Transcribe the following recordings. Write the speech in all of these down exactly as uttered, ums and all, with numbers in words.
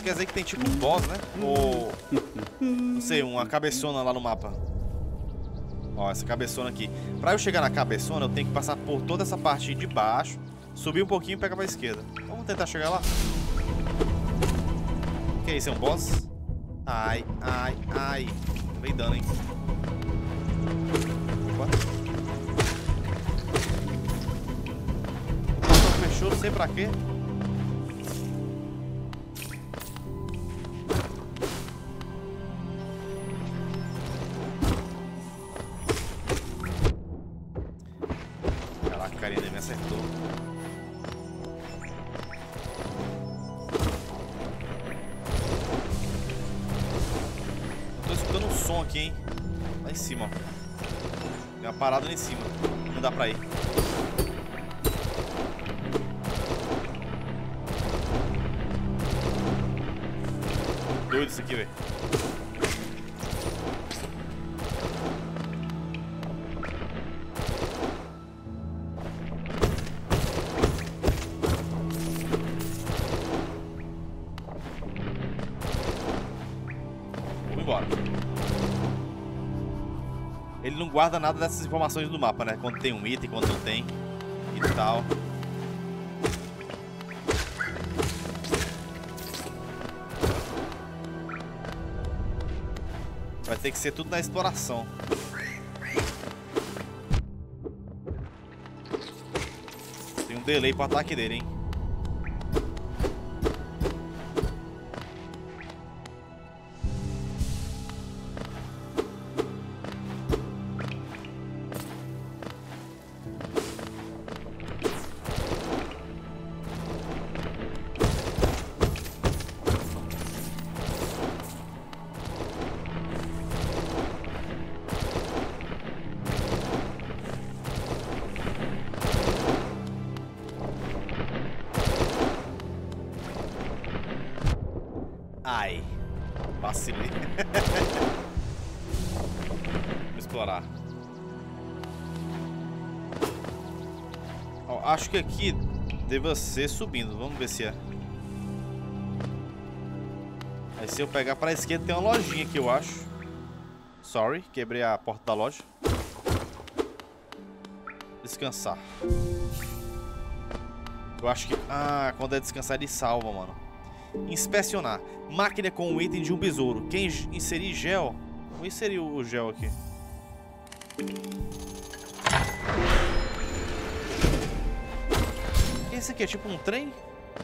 Isso quer dizer que tem tipo um boss, né? Ou... não sei, uma cabeçona lá no mapa. Ó, essa cabeçona aqui. Pra eu chegar na cabeçona, eu tenho que passar por toda essa parte de baixo, subir um pouquinho e pegar pra esquerda. Vamos tentar chegar lá. Que isso, é um boss? Ai, ai, ai. Vem dano, hein? Opa. O portão fechou, não sei pra quê. Caraca, a carinha dele me acertou. Eu tô escutando um som aqui, hein? Lá em cima, ó. Tem uma parada lá em cima. Não dá pra ir. Doido isso aqui, velho. Vamos embora. Ele não guarda nada dessas informações do mapa, né? Quando tem um item, quando não tem e tal. Vai ter que ser tudo na exploração. Tem um delay pro ataque dele, hein? Ai, vacilei. Vou explorar. Ó, acho que aqui deva ser subindo. Vamos ver se é. Aí se eu pegar pra esquerda tem uma lojinha aqui, eu acho. Sorry, quebrei a porta da loja. Descansar. Eu acho que... ah, quando é descansar ele salva, mano. Inspecionar. Máquina com o item de um besouro. Quem inserir gel? Vou inserir o gel aqui. Esse aqui é tipo um trem?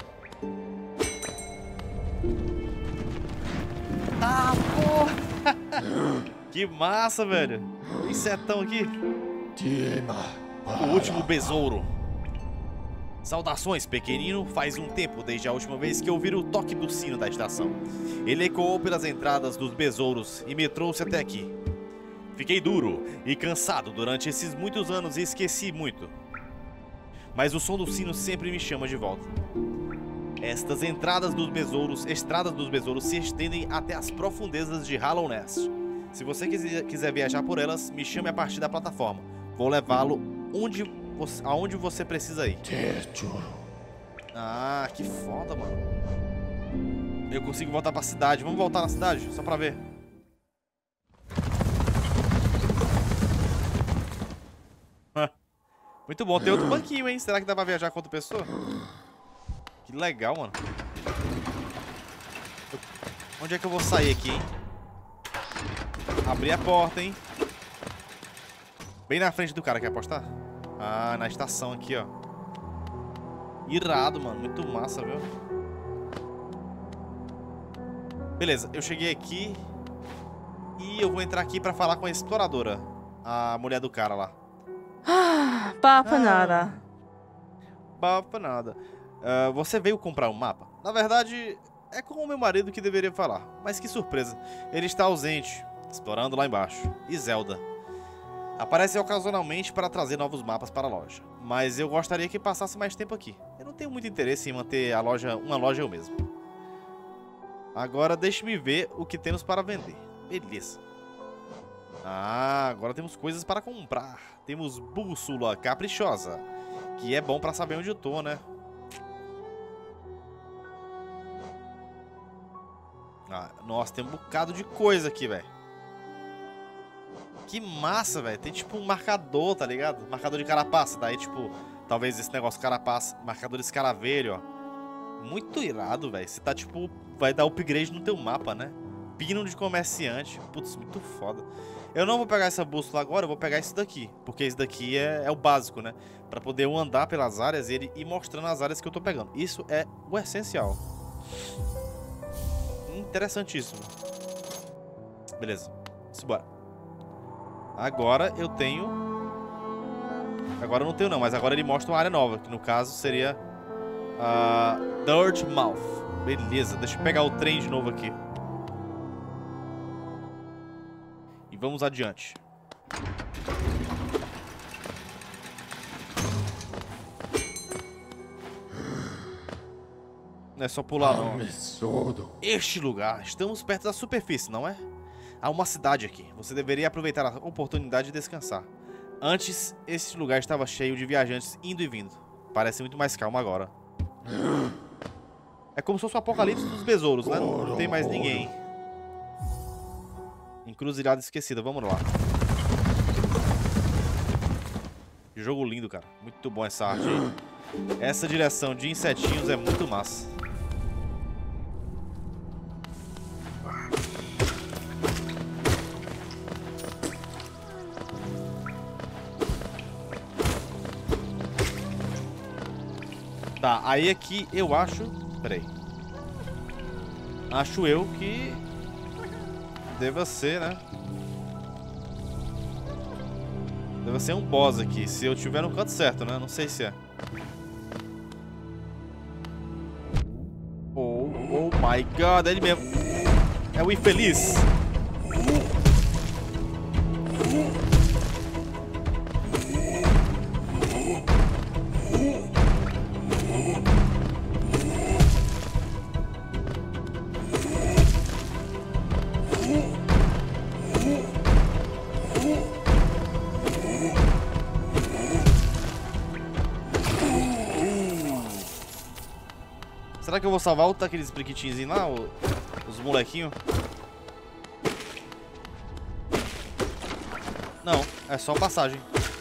Ah, porra! Que massa, velho. Insetão aqui. O último besouro. Saudações, pequenino. Faz um tempo desde a última vez que ouvi o toque do sino da estação. Ele ecoou pelas entradas dos besouros e me trouxe até aqui. Fiquei duro e cansado durante esses muitos anos e esqueci muito. Mas o som do sino sempre me chama de volta. Estas entradas dos besouros, estradas dos besouros se estendem até as profundezas de Hollow Nest. Se você quiser, quiser viajar por elas, me chame a partir da plataforma. Vou levá-lo onde aonde você precisa ir. Ah, que foda, mano. Eu consigo voltar pra cidade. Vamos voltar na cidade, só pra ver. Muito bom. Tem outro banquinho, hein? Será que dá pra viajar com outra pessoa? Que legal, mano. Eu... Onde é que eu vou sair aqui, hein? Abrir a porta, hein? Bem na frente do cara, quer apostar? Ah, na estação aqui, ó. Irado, mano. Muito massa, viu? Beleza, eu cheguei aqui. E eu vou entrar aqui pra falar com a exploradora. A mulher do cara lá. Ah, papo nada. Papo nada. Uh, você veio comprar um mapa? Na verdade, é com o meu marido que deveria falar. Mas que surpresa. Ele está ausente, explorando lá embaixo. E Zelda aparece ocasionalmente para trazer novos mapas para a loja. Mas eu gostaria que passasse mais tempo aqui. Eu não tenho muito interesse em manter a loja, uma loja eu mesmo. Agora deixe-me ver o que temos para vender. Beleza. Ah, agora temos coisas para comprar. Temos bússola caprichosa, que é bom para saber onde eu tô, né? Ah, nossa, tem um bocado de coisa aqui, velho. Que massa, velho. Tem tipo um marcador, tá ligado? Marcador de carapaça. Daí, tipo, talvez esse negócio carapaça. Marcador de escaravelho, ó. Muito irado, velho. Você tá, tipo, vai dar upgrade no teu mapa, né? Pino de comerciante. Putz, muito foda. Eu não vou pegar essa bússola agora, eu vou pegar esse daqui. Porque esse daqui é, é o básico, né? Pra poder eu andar pelas áreas e ele ir mostrando as áreas que eu tô pegando. Isso é o essencial. Interessantíssimo. Beleza. Simbora. Agora eu tenho... Agora eu não tenho não, mas agora ele mostra uma área nova. Que no caso seria... Uh, Dirtmouth. Beleza, deixa eu pegar o trem de novo aqui. E vamos adiante. Não é só pular não. Este lugar, estamos perto da superfície, não é? Há uma cidade aqui. Você deveria aproveitar a oportunidade de descansar. Antes, esse lugar estava cheio de viajantes indo e vindo. Parece muito mais calmo agora. É como se fosse o apocalipse dos besouros, né? Não, não tem mais ninguém. Encruzilhada esquecida, vamos lá. Que jogo lindo, cara. Muito bom essa arte aí. Essa direção de insetinhos é muito massa. Tá, aí aqui eu acho... Peraí. Acho eu que... Deva ser, né? Deve ser um boss aqui. Se eu tiver no canto certo, né? Não sei se é. Oh, oh my god, é ele mesmo. É o infeliz. Será que eu vou salvar outro daqueles briquitinhos lá, o, os molequinhos? Não, é só passagem.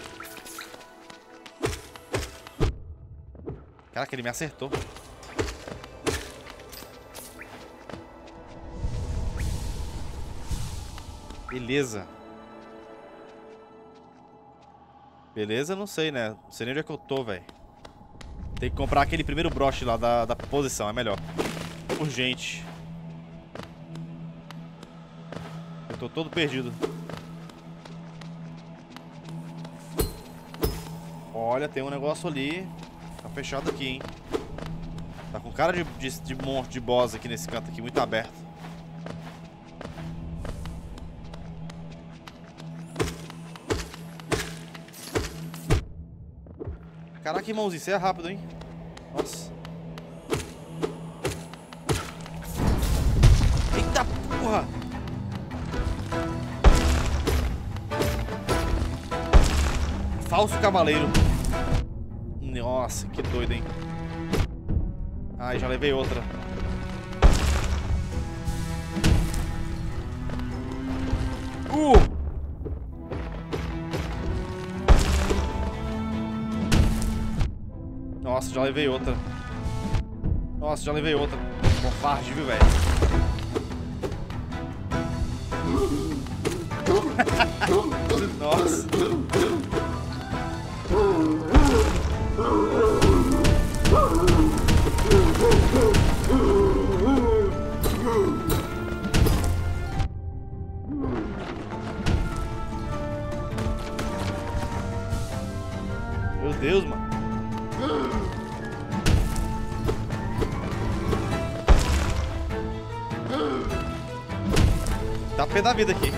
Caraca, ele me acertou. Beleza. Beleza, não sei, né? Não sei nem onde é que eu tô, velho. Tem que comprar aquele primeiro broche lá da, da posição, é melhor. Urgente. Eu tô todo perdido. Olha, tem um negócio ali. Tá fechado aqui, hein. Tá com cara de, de, de monstro, de boss aqui nesse canto aqui, muito aberto. Caraca, irmãozinho, isso é rápido, hein? Nossa. Eita porra! Falso cavaleiro. Nossa, que doido, hein? Ai, já levei outra. Uh! Nossa, já levei outra. Nossa, já levei outra. Covarde, viu, velho? Nossa. Meu Deus, mano. Tá pé da vida aqui.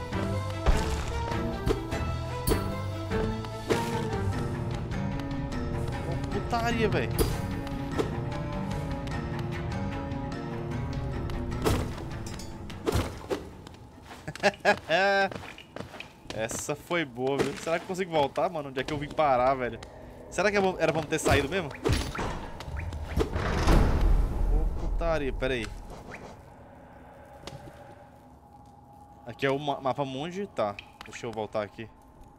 Oh, putaria, velho. Essa foi boa, viu? Será que eu consigo voltar, mano? Onde é que eu vim parar, velho? Será que era pra ter saído mesmo? Oh, putaria, pera aí. Aqui é o ma mapa mundi. Tá, deixa eu voltar aqui.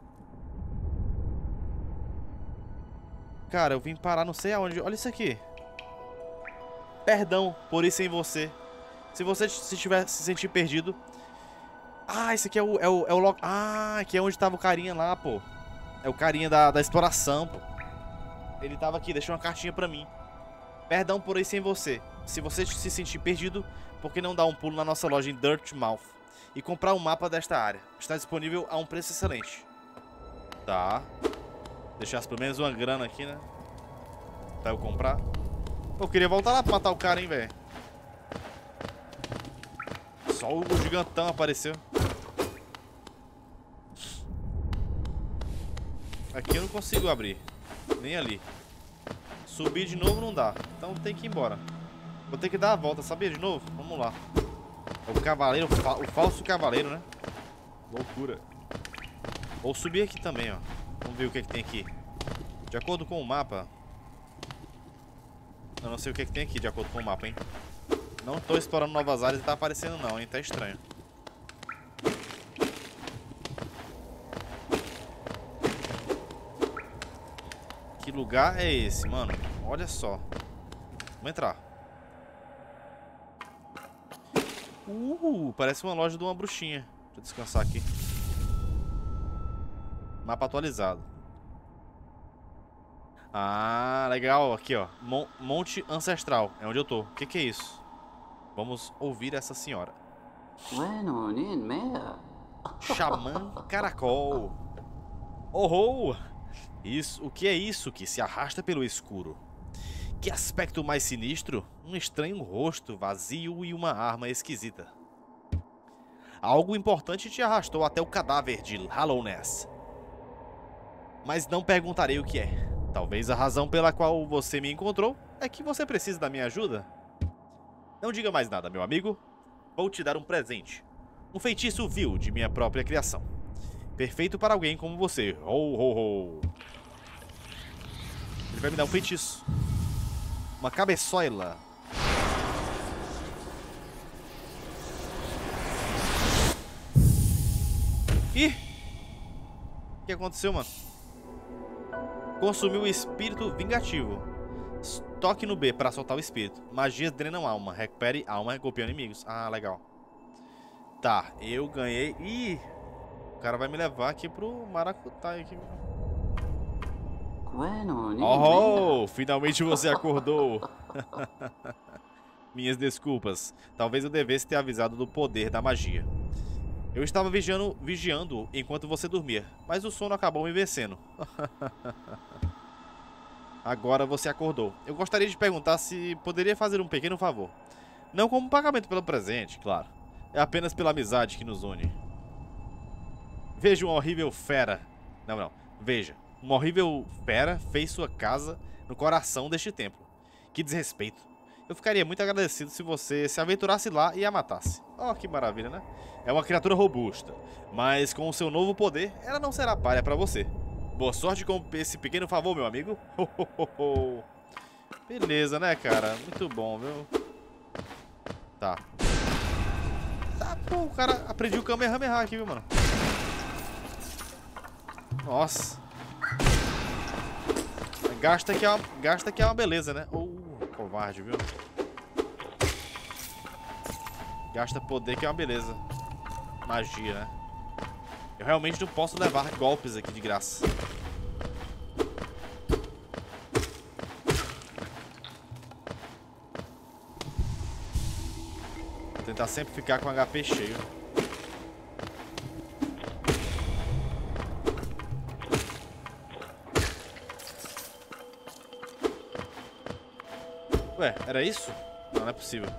Cara, eu vim parar não sei aonde. Olha isso aqui. Perdão por ir sem você. Se você se tiver se sentir perdido. Ah, esse aqui é o... É o, é o ah, aqui é onde tava o carinha lá, pô. É o carinha da, da exploração, pô. Ele tava aqui, deixou uma cartinha pra mim. Perdão por ir sem você. Se você se sentir perdido, por que não dar um pulo na nossa loja em Dirtmouth e comprar um mapa desta área? Está disponível a um preço excelente. Tá. Deixasse pelo menos uma grana aqui, né? Pra eu comprar. Eu queria voltar lá pra matar o cara, hein, velho. Só o gigantão apareceu. Aqui eu não consigo abrir. Nem ali. Subir de novo não dá. Então tem que ir embora. Vou ter que dar a volta, sabia? De novo? Vamos lá. O cavaleiro, o falso cavaleiro, né? Loucura. Vou subir aqui também, ó. Vamos ver o que é que tem aqui. De acordo com o mapa. Eu não sei o que é que tem aqui, de acordo com o mapa, hein? Não tô explorando novas áreas e tá aparecendo não, hein? Tá estranho. Que lugar é esse, mano? Olha só. Vamos entrar. Uh, parece uma loja de uma bruxinha. Deixa eu descansar aqui. Mapa atualizado. Ah, legal. Aqui, ó. Mon Monte Ancestral. É onde eu tô. O que que é isso? Vamos ouvir essa senhora. Xamã Caracol. Oh, oh! Isso, o que é isso que se arrasta pelo escuro? Que aspecto mais sinistro? Um estranho rosto vazio e uma arma esquisita. Algo importante te arrastou até o cadáver de Hallownest. Mas não perguntarei o que é. Talvez a razão pela qual você me encontrou é que você precisa da minha ajuda. Não diga mais nada, meu amigo. Vou te dar um presente. Um feitiço vil de minha própria criação. Perfeito para alguém como você. Ho, ho, ho. Ele vai me dar um feitiço. Uma cabeçoila. Ih! O que aconteceu, mano? Consumiu o espírito vingativo. Toque no B para soltar o espírito. Magias drenam alma. Recupere alma golpeando inimigos. Ah, legal. Tá, eu ganhei. Ih! O cara vai me levar aqui pro Maracutaia aqui. Oh, finalmente você acordou. Minhas desculpas. Talvez eu devesse ter avisado do poder da magia. Eu estava vigiando, vigiando enquanto você dormia, mas o sono acabou me vencendo. Agora você acordou. Eu gostaria de perguntar se poderia fazer um pequeno favor. Não como pagamento pelo presente, claro. É apenas pela amizade que nos une. Veja uma horrível fera. Não, não. Veja. Uma horrível fera fez sua casa no coração deste templo. Que desrespeito. Eu ficaria muito agradecido se você se aventurasse lá e a matasse. Oh, que maravilha, né? É uma criatura robusta, mas com o seu novo poder, ela não será palha pra você. Boa sorte com esse pequeno favor, meu amigo. Ho, ho, ho, ho. Beleza, né, cara? Muito bom, viu? Tá. Tá, pô, o cara aprendeu o Kamehameha aqui, viu, mano? Nossa. Gasta que é uma, gasta que é uma beleza, né? Oh, covarde, viu? Gasta poder que é uma beleza. Magia, né? Eu realmente não posso levar golpes aqui de graça. Vou tentar sempre ficar com H P cheio. Ué, era isso? Não, não é possível.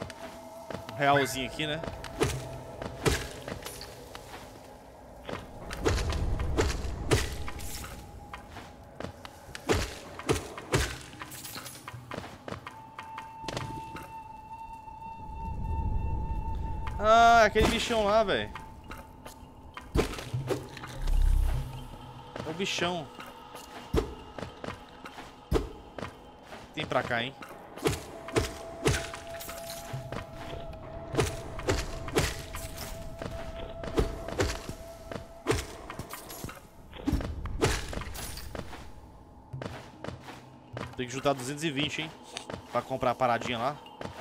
Realzinho aqui, né? Ah, aquele bichão lá, velho. É o bichão. Tem pra cá, hein? Tem que juntar duzentos e vinte, hein? Pra comprar a paradinha lá.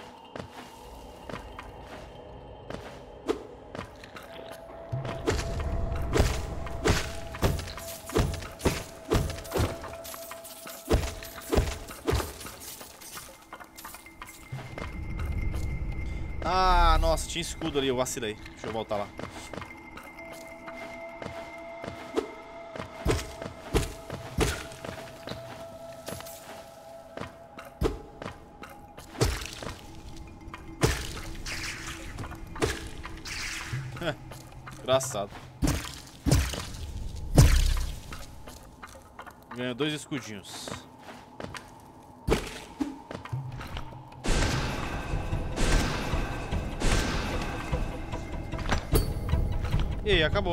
Ah, nossa, tinha escudo ali, eu vacilei. Deixa eu voltar lá. Engraçado. Ganhou dois escudinhos. E aí, acabou.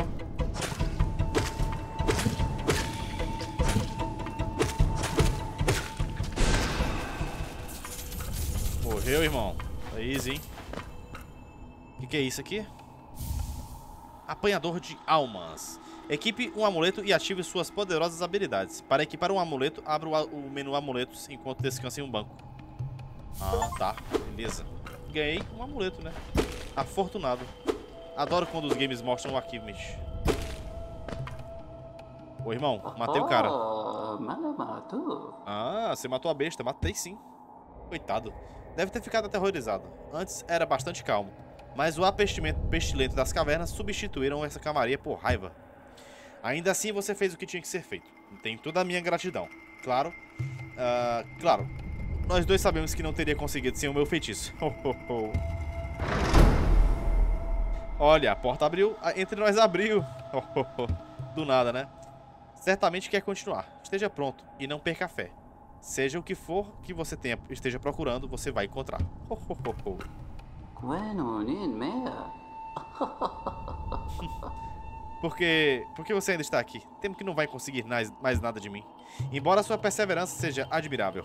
Morreu, irmão. Tá easy, hein? O que, que é isso aqui? Apanhador de almas. Equipe um amuleto e ative suas poderosas habilidades. Para equipar um amuleto, abra o menu amuletos enquanto descansa em um banco. Ah, tá. Beleza. Ganhei um amuleto, né? Afortunado. Adoro quando os games mostram o achievement. Ô, irmão, matei o cara. Ah, você matou a besta. Matei sim. Coitado. Deve ter ficado aterrorizado. Antes era bastante calmo. Mas o apestimento pestilento das cavernas substituíram essa calmaria por raiva. Ainda assim, você fez o que tinha que ser feito. Tem toda a minha gratidão. Claro. Uh, claro. Nós dois sabemos que não teria conseguido sem o meu feitiço. Olha, a porta abriu. Entre nós abriu. Do nada, né? Certamente quer continuar. Esteja pronto e não perca a fé. Seja o que for que você tenha, esteja procurando, você vai encontrar. Porque, porque você ainda está aqui. Temo que não vai conseguir mais, mais nada de mim. Embora sua perseverança seja admirável.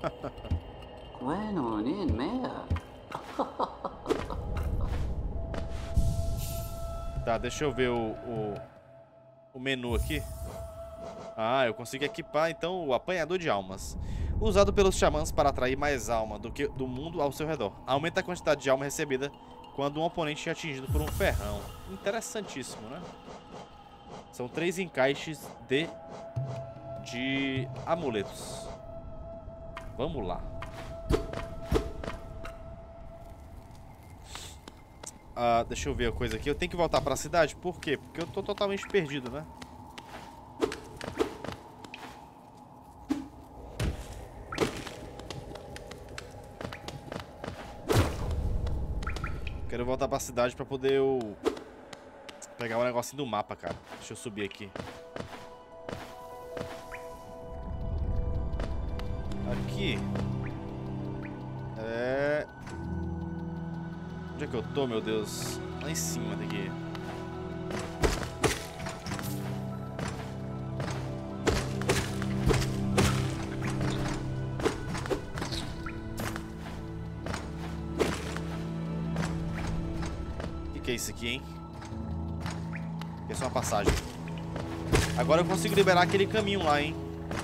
Tá, deixa eu ver o, o, o menu aqui. Ah, eu consigo equipar então o apanhador de almas. Usado pelos xamãs para atrair mais alma do que do mundo ao seu redor. Aumenta a quantidade de alma recebida quando um oponente é atingido por um ferrão. Interessantíssimo, né? São três encaixes de, de amuletos. Vamos lá. Ah, deixa eu ver a coisa aqui. Eu tenho que voltar para a cidade? Por quê? Porque eu tô totalmente perdido, né? Quero voltar pra cidade pra poder eu pegar o negocinho do mapa, cara. Deixa eu subir aqui. Aqui. É... Onde é que eu tô, meu Deus? Lá em cima daqui. O que é isso aqui, hein? É só uma passagem. Agora eu consigo liberar aquele caminho lá, hein?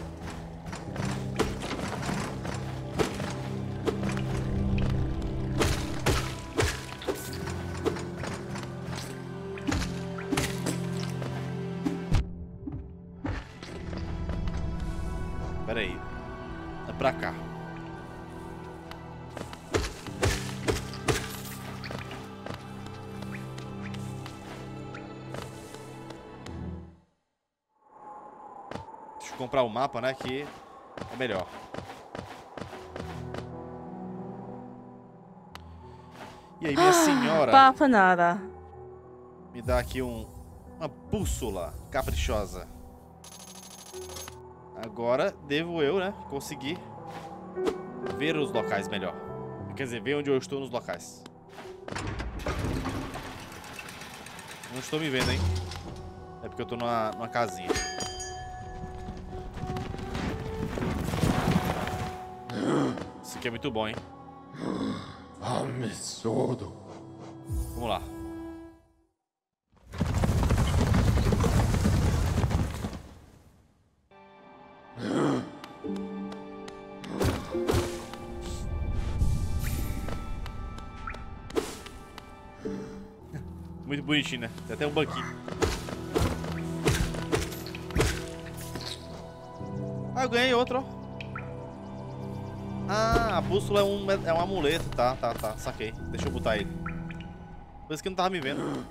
Pera aí. É pra cá. Comprar o mapa, né, que é melhor. E aí, minha senhora? Papa nada. Me dá aqui um, uma bússola caprichosa. Agora devo eu, né, conseguir ver os locais melhor. Quer dizer, ver onde eu estou nos locais. Não estou me vendo, hein? É porque eu tô numa, numa casinha. Isso aqui é muito bom, hein? Absurdo. Vamos lá. Muito bonitinho, né? Tem até um banquinho. Ah, eu ganhei outro, ó. Ah, a bússola é um, é um amuleto. Tá, tá, tá. Saquei. Deixa eu botar ele. Por isso que não tava me vendo.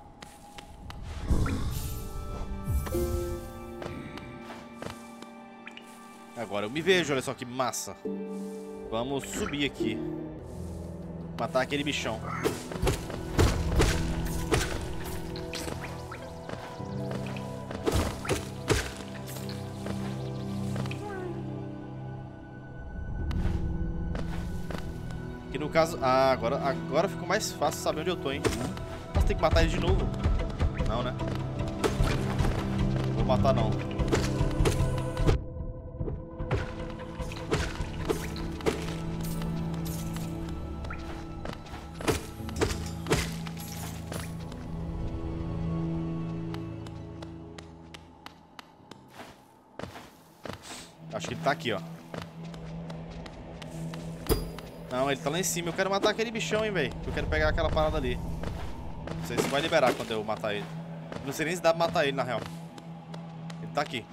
Agora eu me vejo, olha só que massa. Vamos subir aqui. Matar aquele bichão. Que no caso... Ah, agora, agora ficou mais fácil saber onde eu tô, hein? Nossa, tem que matar ele de novo. Não, né? Não vou matar, não. Acho que ele tá aqui, ó. Não, ele tá lá em cima. Eu quero matar aquele bichão, hein, velho. Eu quero pegar aquela parada ali. Não sei se vai liberar quando eu matar ele. Não sei nem se dá pra matar ele, na real. Ele tá aqui.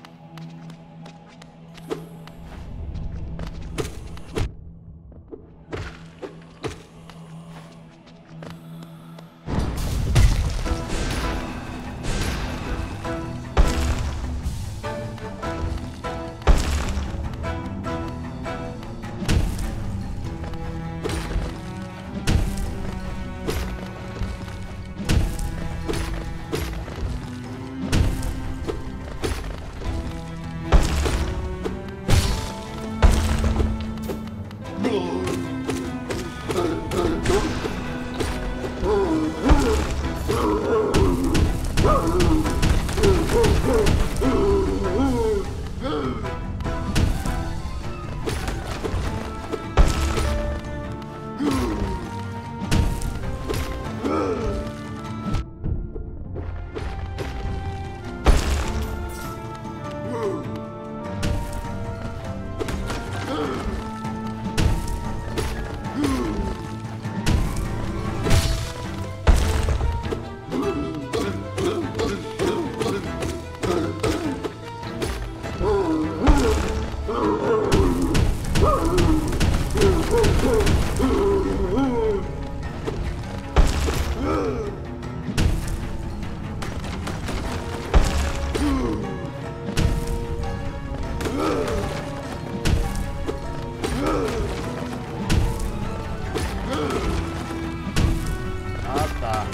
Ah, tá.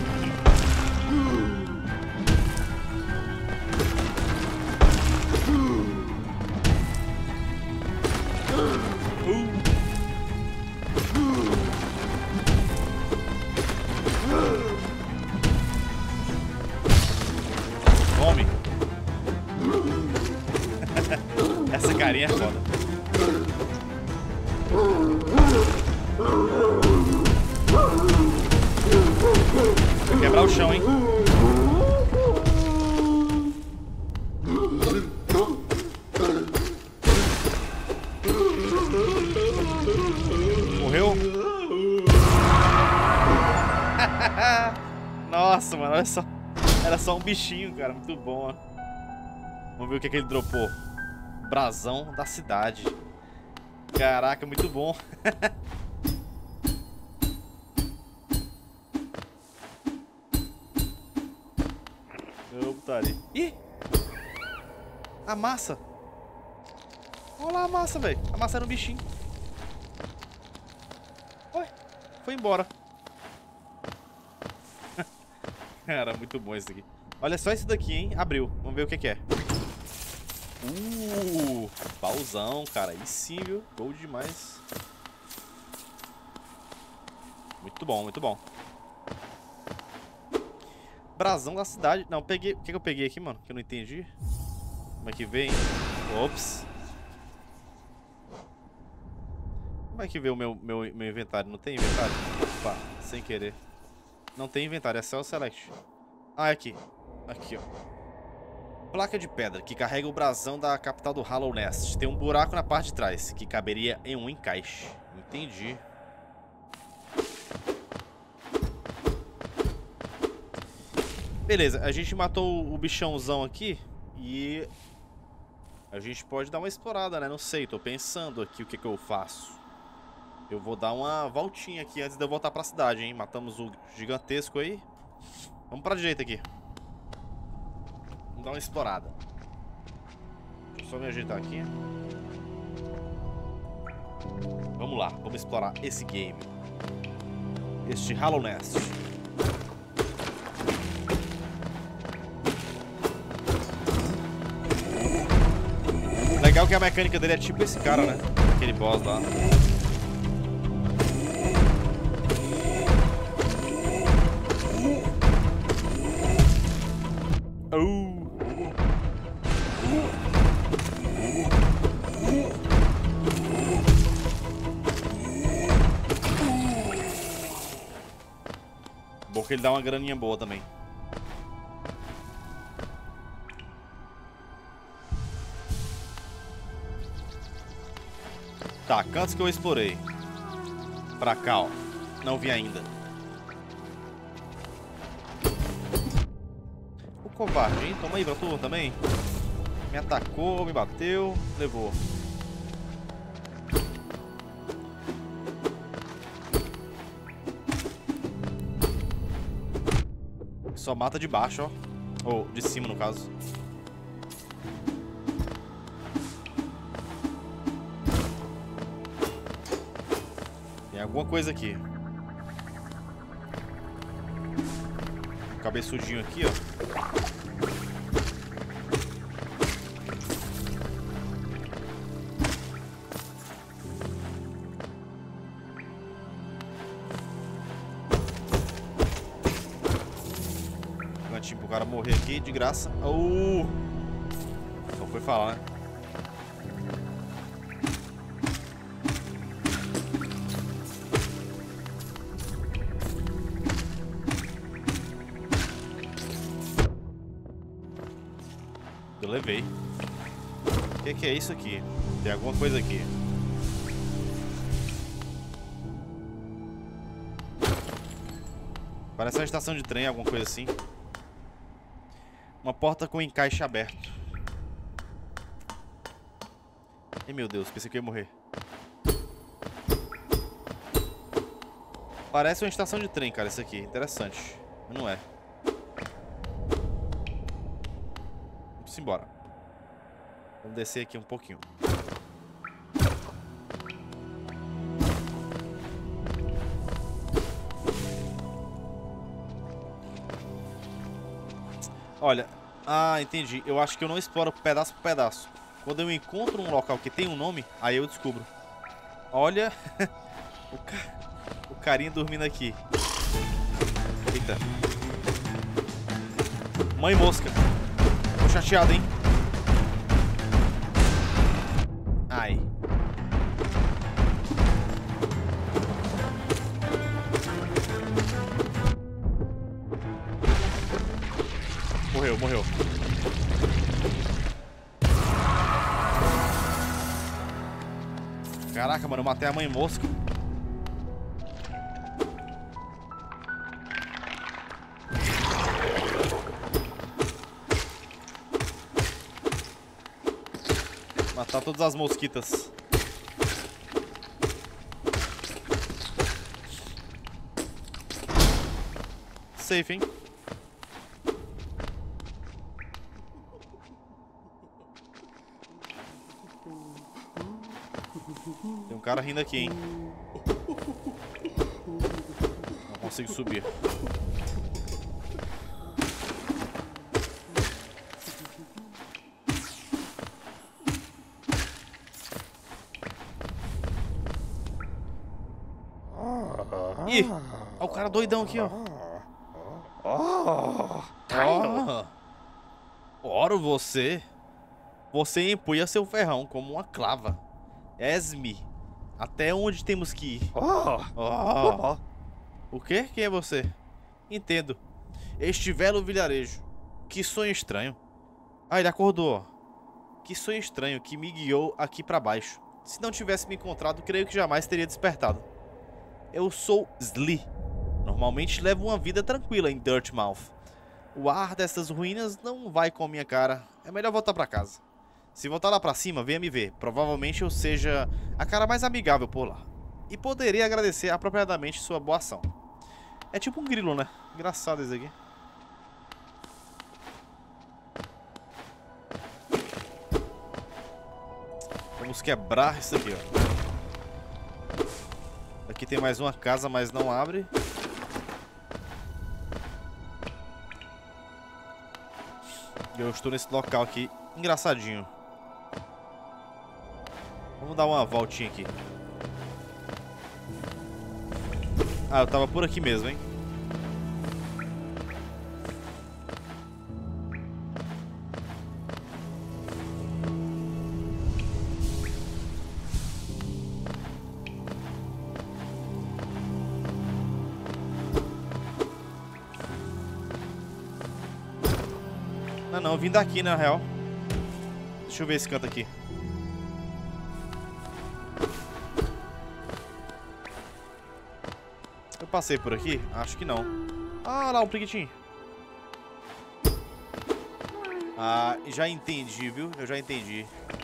Tome. Essa carinha é foda. Vou quebrar o chão, hein? Morreu? Nossa, mano, olha só. Era só um bichinho, cara. Muito bom, ó. Vamos ver o que, é que ele dropou. Brasão da cidade. Caraca, muito bom. Eu vou botar ali. Ih! A massa! Olha lá a massa, velho. A massa era um bichinho. Ué, foi embora. Cara, muito bom isso aqui. Olha só isso daqui, hein? Abriu. Vamos ver o que, que é. Uh, baúzão, cara. Aí sim, viu? Gold demais. Muito bom, muito bom. Brasão da cidade. Não, peguei. O que, que eu peguei aqui, mano? Que eu não entendi. Como é que vem? Ops. Como é que vê o meu, meu, meu inventário? Não tem inventário? Opa, sem querer. Não tem inventário, é só o select. Ah, é aqui. Aqui, ó. Placa de pedra que carrega o brasão da capital do Hollow Nest. Tem um buraco na parte de trás, que caberia em um encaixe. Entendi. Beleza, a gente matou o bichãozão aqui. E a gente pode dar uma explorada, né? Não sei, tô pensando aqui o que, que eu faço. Eu vou dar uma voltinha aqui antes de eu voltar pra cidade, hein? Matamos o gigantesco aí. Vamos pra direita aqui. Vamos dar uma explorada. Deixa eu só me ajeitar aqui. Vamos lá, vamos explorar esse game. Este Hollow Nest. Legal que a mecânica dele é tipo esse cara, né? Aquele boss lá. Bom que ele dá uma graninha boa também. Tá, cantos que eu explorei. Pra cá, ó. Não vi ainda. O covarde, hein? Toma aí pra tu também. Me atacou, me bateu, levou. Só mata de baixo, ó. Ou de cima, no caso. Tem alguma coisa aqui. Um cabeçudinho aqui, ó. Cantinho pro cara morrer aqui de graça. Uh! Só foi falar, né? Eu levei. O que, que é isso aqui? Tem alguma coisa aqui. Parece uma estação de trem, alguma coisa assim. Uma porta com encaixe aberto. Ai, meu Deus, pensei que eu ia morrer. Parece uma estação de trem, cara, isso aqui. Interessante. Mas não é. Vamos embora. Vamos descer aqui um pouquinho. Olha, ah, entendi. Eu acho que eu não exploro pedaço por pedaço. Quando eu encontro um local que tem um nome, aí eu descubro. Olha, o, ca... o carinha dormindo aqui. Eita. Mãe mosca. Tô chateado, hein? Ai. Morreu, morreu. Caraca, mano, eu matei a mãe mosca. Matar todas as mosquitas. Safe, hein? Tem um cara rindo aqui, hein? Não consigo subir. Ih, olha o cara doidão aqui, ó. Oh! Oh! Oro você! Você empunha seu ferrão como uma clava. Esme, até onde temos que ir? Oh! Oh! O quê? Quem é você? Entendo. Este velho vilarejo. Que sonho estranho. Ah, ele acordou. Que sonho estranho que me guiou aqui pra baixo. Se não tivesse me encontrado, creio que jamais teria despertado. Eu sou Sli. Normalmente levo uma vida tranquila em Dirtmouth. O ar dessas ruínas não vai com a minha cara. É melhor voltar pra casa. Se voltar lá pra cima, venha me ver. Provavelmente eu seja a cara mais amigável por lá. E poderia agradecer apropriadamente sua boa ação. É tipo um grilo, né? Engraçado isso aqui. Vamos quebrar isso aqui, ó. Aqui tem mais uma casa, mas não abre. Eu estou nesse local aqui, engraçadinho. Vamos dar uma voltinha aqui. Ah, eu tava por aqui mesmo, hein? Não, não, eu vim daqui, na real. Deixa eu ver esse canto aqui. Eu passei por aqui? Acho que não. Ah, lá, um priquitinho. Ah, já entendi, viu? Eu já entendi.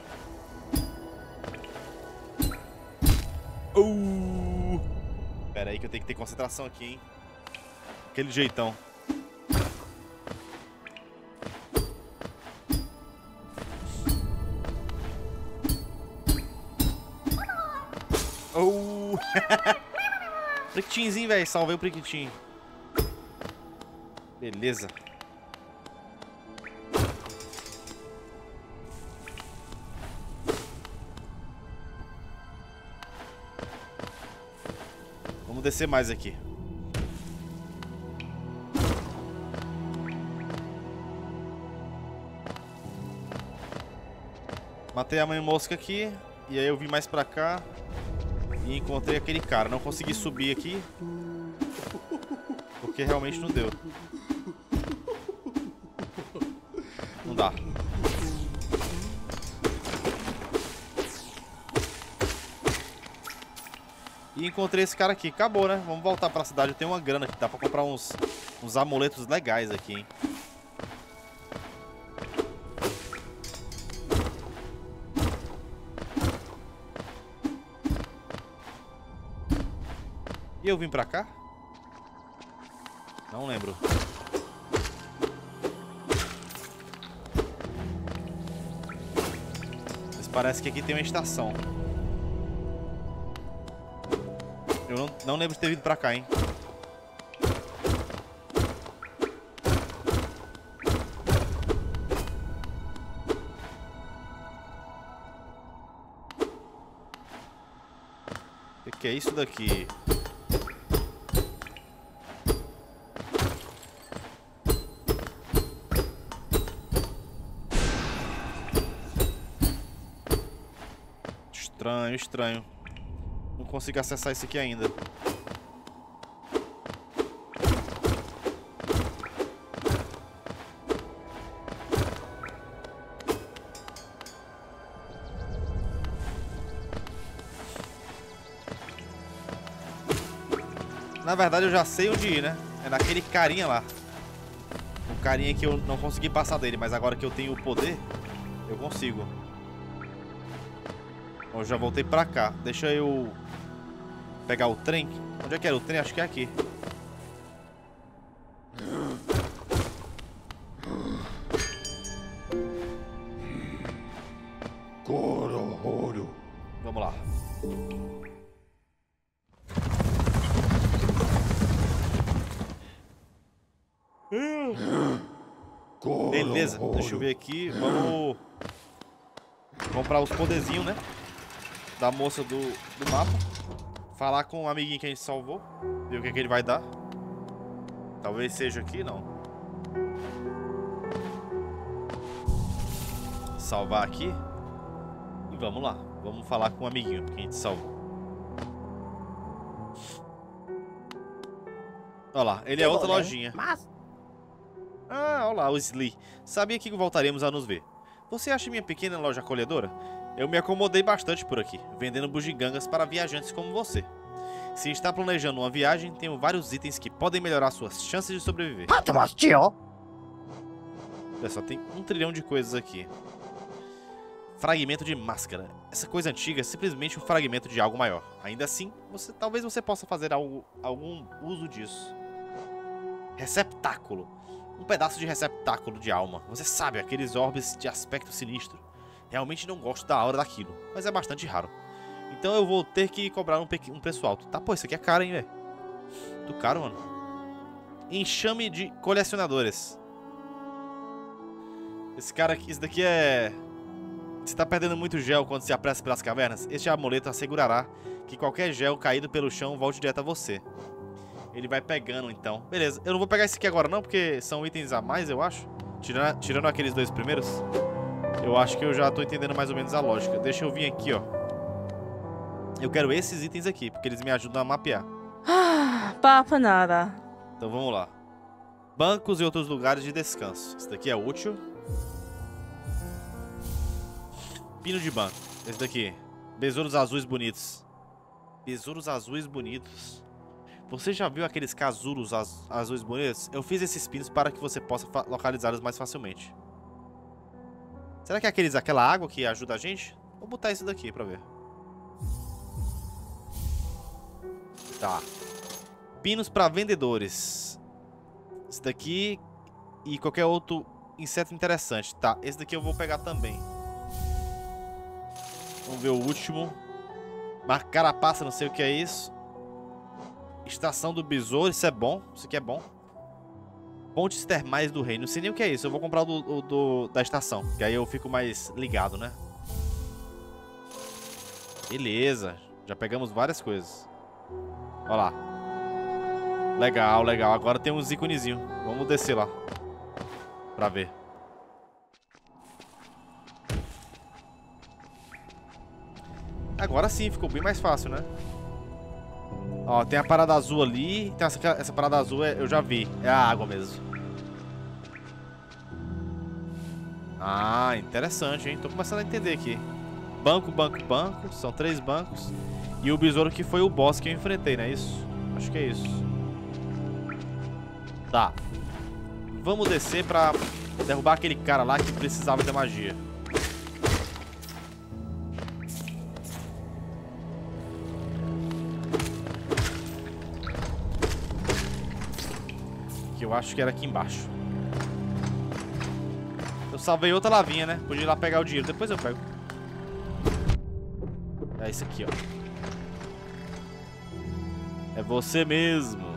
Uh! Pera aí que eu tenho que ter concentração aqui, hein? Aquele jeitão. Oh! Priquitinzinho, velho. Salvei o priquitinho. Beleza. Vamos descer mais aqui. Matei a mãe mosca aqui. E aí eu vim mais pra cá. E encontrei aquele cara. Não consegui subir aqui. Porque realmente não deu. Não dá. E encontrei esse cara aqui. Acabou, né? Vamos voltar pra cidade. Eu tenho uma grana aqui. Dá pra comprar uns, uns amuletos legais aqui, hein? E eu vim pra cá? Não lembro. Mas parece que aqui tem uma estação. Eu não, não lembro de ter vindo pra cá, hein? O que, que é isso daqui? Estranho, estranho. Não consigo acessar isso aqui ainda. Na verdade eu já sei onde ir, né? É naquele carinha lá. O carinha que eu não consegui passar dele, mas agora que eu tenho o poder, eu consigo. Eu já voltei pra cá. Deixa eu pegar o trem. Onde é que era o trem? Acho que é aqui. Vamos lá. Beleza, deixa eu ver aqui. Vamos comprar os poderzinhos, né? Da moça do, do mapa. Falar com o amiguinho que a gente salvou. Ver o que, é que ele vai dar. Talvez seja aqui, não. Salvar aqui. E vamos lá. Vamos falar com um amiguinho que a gente salvou. Olha lá, ele é outra lojinha. Mas... Ah, olha lá, o Slee. Sabia que voltaremos a nos ver. Você acha minha pequena loja acolhedora? Eu me acomodei bastante por aqui, vendendo bugigangas para viajantes como você. Se está planejando uma viagem, tenho vários itens que podem melhorar suas chances de sobreviver. É, só tem um trilhão de coisas aqui. Fragmento de máscara. Essa coisa antiga é simplesmente um fragmento de algo maior. Ainda assim, você, talvez você possa fazer algo, algum uso disso. Receptáculo. Um pedaço de receptáculo de alma. Você sabe, aqueles orbes de aspecto sinistro. Realmente não gosto da aura daquilo, mas é bastante raro. Então eu vou ter que cobrar um, um preço alto. Tá, pô, isso aqui é caro, hein, velho. Muito caro, mano. Enxame de colecionadores. Esse cara aqui, esse daqui é... Você tá perdendo muito gel quando se apressa pelas cavernas? Este amuleto assegurará que qualquer gel caído pelo chão volte direto a você. Ele vai pegando, então. Beleza, eu não vou pegar esse aqui agora não, porque são itens a mais, eu acho. Tirando, tirando aqueles dois primeiros. Eu acho que eu já tô entendendo mais ou menos a lógica. Deixa eu vir aqui, ó. Eu quero esses itens aqui, porque eles me ajudam a mapear. Ah, papa nada. Então vamos lá. Bancos e outros lugares de descanso. Esse daqui é útil. Pino de banco. Esse daqui. Besouros azuis bonitos. Besouros azuis bonitos. Você já viu aqueles casulos az azuis bonitos? Eu fiz esses pinos para que você possa localizá-los mais facilmente. Será que é aqueles, aquela água que ajuda a gente? Vou botar isso daqui pra ver. Tá. Pinos para vendedores. Esse daqui e qualquer outro inseto interessante. Tá, esse daqui eu vou pegar também. Vamos ver o último. Carapaça, não sei o que é isso. Estação do besouro, isso é bom. Isso aqui é bom. Pontes termais do reino. Não sei nem o que é isso. Eu vou comprar o do, o do, da estação. Que aí eu fico mais ligado, né? Beleza. Já pegamos várias coisas. Olha lá. Legal, legal. Agora tem uns íconezinhos. Vamos descer lá. Pra ver. Agora sim, ficou bem mais fácil, né? Ó, tem a parada azul ali. Tem essa, essa parada azul, eu já vi. É a água mesmo. Ah, interessante, hein? Tô começando a entender aqui. Banco, banco, banco. São três bancos. E o besouro que foi o boss que eu enfrentei, não é isso? Acho que é isso. Tá. Vamos descer pra derrubar aquele cara lá que precisava da magia. Eu acho que era aqui embaixo. Eu salvei outra lavinha, né? Podia ir lá pegar o dinheiro. Depois eu pego. É isso aqui, ó. É você mesmo.